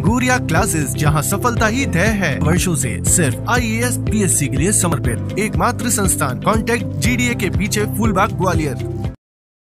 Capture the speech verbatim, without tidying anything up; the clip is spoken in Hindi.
अंगूरिया क्लासेस, जहां सफलता ही तय है। वर्षों से सिर्फ I A S, P S C के लिए समर्पित एकमात्र संस्थान। कॉन्टैक्ट जी डी ए के पीछे, फूलबाग, ग्वालियर।